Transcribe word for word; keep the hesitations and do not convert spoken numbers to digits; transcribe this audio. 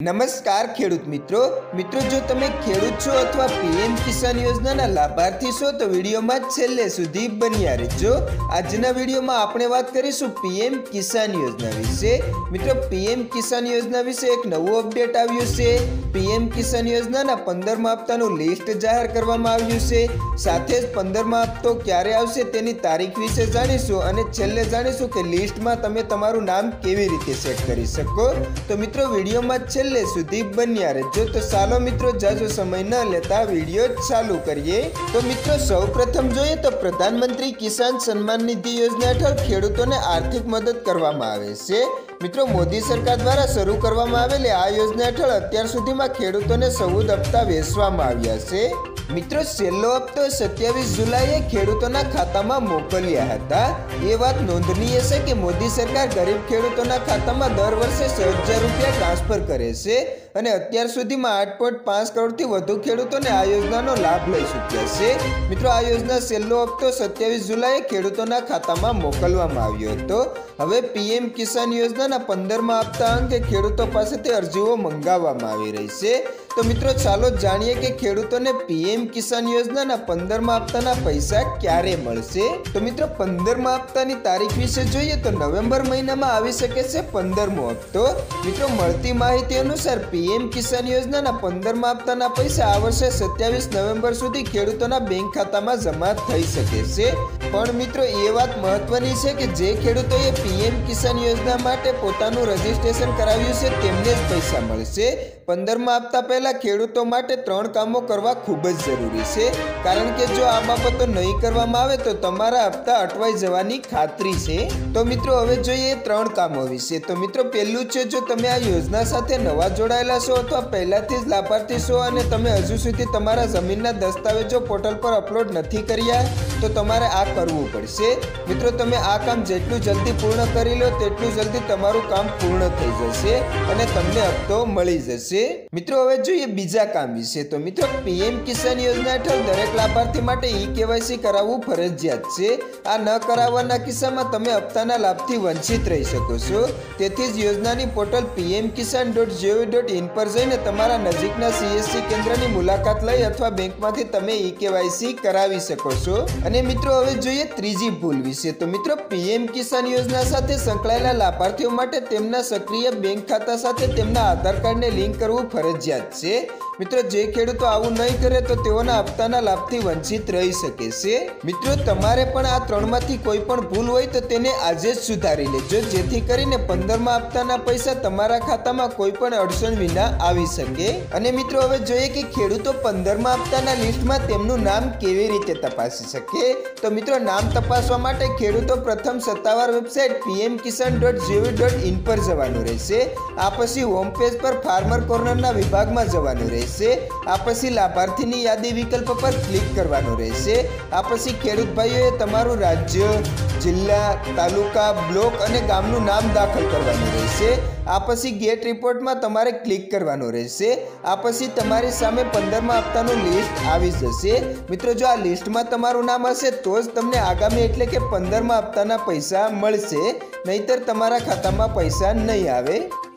નમસ્કાર ખેડૂત મિત્રો મિત્રો જો તમે ખેડૂત છો અથવા પીએમ કિસાન યોજનાના લાભાર્થી છો તો વિડીયોમાં છેલ્લે સુધી બન્યા રહેજો। આજના વિડીયોમાં આપણે વાત કરીશું પીએમ કિસાન યોજના વિશે। મિત્રો પીએમ કિસાન યોજના વિશે એક નવું અપડેટ આવ્યું છે। પીએમ કિસાન યોજનાના પંદરમા હપ્તાનું લિસ્ટ જાહેર કરવામાં આવ્યું છે। સાથે જ પંદરમા હપ્તો ક્યારે આવશે તેની તારીખ વિશે જાણીશું અને છેલ્લે જાણીશું કે લિસ્ટમાં તમે તમારું નામ કેવી રીતે સેટ કરી શકો। તો મિત્રો વિડીયોમાં છેલ્લે સુધી બન્યા રહેજો। તો ચાલો મિત્રો જાજો સમય ન લેતા વિડીયો ચાલુ કરીએ। તો મિત્રો સૌપ્રથમ જોઈએ તો પ્રધાનમંત્રી કિસાન સન્માન નિધિ યોજના હેઠળ ખેડૂતોને આર્થિક મદદ કરવામાં આવે છે। મિત્રો મોદી સરકાર દ્વારા શરૂ કરવામાં આવેલી આ યોજના હેઠળ અત્યાર સુધીમાં ખેડૂતોને ચૌદ હપ્તા વહેંચવામાં આવ્યા છે। મિત્રો છેલ્લો હપ્તો સત્યાવીસ જુલાઈએ ખેડૂતોના ખાતામાં મોકલ્યા હતા। એ વાત નોંધનીય છે કે મોદી સરકાર ગરીબ ખેડૂતોના ખાતામાં દર વર્ષે છ હજાર રૂપિયા ટ્રાન્સફર કરે છે અને અત્યાર સુધીમાં આઠ પોઈન્ટ પાંચ કરોડથી વધુ ખેડૂતોને આ યોજનાનો લાભ લઈ ચૂક્યા છે। મિત્રો આ યોજના છેલ્લો હપ્તો સત્યાવીસ જુલાઈએ ખેડૂતોના ખાતામાં મોકલવામાં આવ્યો હતો। હવે પીએમ કિસાન યોજનાના પંદરમા હપ્તા અંગે ખેડૂતો પાસેથી અરજીઓ મંગાવવામાં આવી રહી છે। તો મિત્રો ચાલો જાણીએ કે ખેડૂતોને પીએમ કિસાન યોજનાના પંદરમા હપ્તાના પૈસા ક્યારે મળશે। તો મિત્રો પંદરમા હપ્તાની તારીખ વિશે જોઈએ તો નવેમ્બર મહિનામાં આવી શકે છે પંદરમો હપ્તો। મિત્રો મળતી માહિતી અનુસાર પીએમ કિસાન યોજનાના પંદરમા હપ્તાના પૈસા આ વર્ષે સત્યાવીસ નવેમ્બર સુધી ખેડૂતોના બેંક ખાતામાં જમા થઈ શકે છે। પણ મિત્રો એ વાત મહત્વની છે કે જે ખેડૂતોએ પીએમ કિસાન યોજના માટે પોતાનું રજીસ્ટ્રેશન કરાવ્યું છે તેમને જ પૈસા મળશે। પંદરમા હપ્તા પહેલા ખેડૂતો માટે ત્રણ કામો કરવા ખૂબ જ જરૂરી છે, કારણ કે જો આ બાબતો નહીં કરવામાં આવે તો તમારા હપ્તા અટવાઈ જવાની ખાતરી છે। તો મિત્રો હવે જોઈએ ત્રણ કામો વિશે। તો મિત્રો પહેલું છે, જો તમે આ યોજના સાથે નવા જોડાયેલા છો અથવા પહેલાથી જ લાભાર્થી છો અને તમે હજુ સુધી તમારા જમીનના દસ્તાવેજો પોર્ટલ પર અપલોડ નથી કર્યા તો તમારે આ કરવું પડશે। મિત્રો તમે આ કામ જેટલું જલ્દી પૂર્ણ કરી લો તેટલું જલ્દી તમારું કામ પૂર્ણ થઈ જશે અને તમને હપ્તો મળી જશે। મિત્રો હવે જોઈએ બીજા કામ વિશે। તો મિત્રો પીએમ કિસાન યોજના હેઠળ દરેક લાભાર્થી માટે ઈ કેવાયસી કરાવવું ફરજિયાત છે। આ ન કરાવવાના કિસ્સામાં તમે હપ્તાના લાભથી વંચિત રહી શકો છો। તેથી જ યોજનાની portal PM Kisan dot G O V dot in પર જઈને તમારા નજીકના સીએસસી કેન્દ્રની મુલાકાત લઈ અથવા બેંકમાંથી તમે ઈ કેવાયસી કરાવી શકો છો। અને મિત્રો હવે જોઈએ ત્રીજી ભૂલ વિશે। તો મિત્રો પીએમ કિસાન યોજના સાથે સંકળાયેલા લાભાર્થીઓ માટે તેમના સક્રિય બેંક ખાતા સાથે તેમના આધાર કાર્ડને લિંક કરવું ફરજિયાત છે। મિત્રો જે ખેડૂતો આવું નહીં કરે તો તેઓના હપ્તાના લાભથી વંચિત રહી શકે છે। મિત્રો તમારે પણ આ ત્રણમાંથી કોઈ પણ ભૂલ હોય તો તેને આજે જ સુધારી લેજો, જેથી કરીને પંદરમા હપ્તાના પૈસા તમારા ખાતામાં કોઈ પણ અડચણ વિના આવી શકે। અને મિત્રો હવે જોઈએ કે ખેડૂતો પંદરમા હપ્તાના લિસ્ટમાં તેમનું નામ કેવી રીતે તપાસી શકે। તો મિત્રો નામ તપાસવા માટે ખેડૂતો પ્રથમ સત્તાવાર website PM Kisan dot G O V dot in પર જવાનું રહેશે। આ પછી હોમ પેજ પર ફાર્મર કોર્નરના વિભાગમાં જવાનું રહેશે। આ પછી લાભાર્થીની યાદી વિકલ્પ પર ક્લિક કરવાનું રહેશે। આ પછી ખેડૂત ભાઈઓએ તમારું રાજ્ય, જિલ્લા, તાલુકા, બ્લોક અને ગામનું નામ દાખલ કરવાનું રહેશે। આ પછી ગેટ રિપોર્ટમાં તમારે ક્લિક કરવાનું રહેશે। આ પછી તમારી સામે પંદરમા હપ્તાનું લિસ્ટ આવી જશે। મિત્રો જો આ લિસ્ટમાં તમારું નામ હશે તો જ તમને આગામી એટલે કે પંદરમા હપ્તાના પૈસા મળશે, નહીતર તમારા ખાતામાં પૈસા નહીં આવે।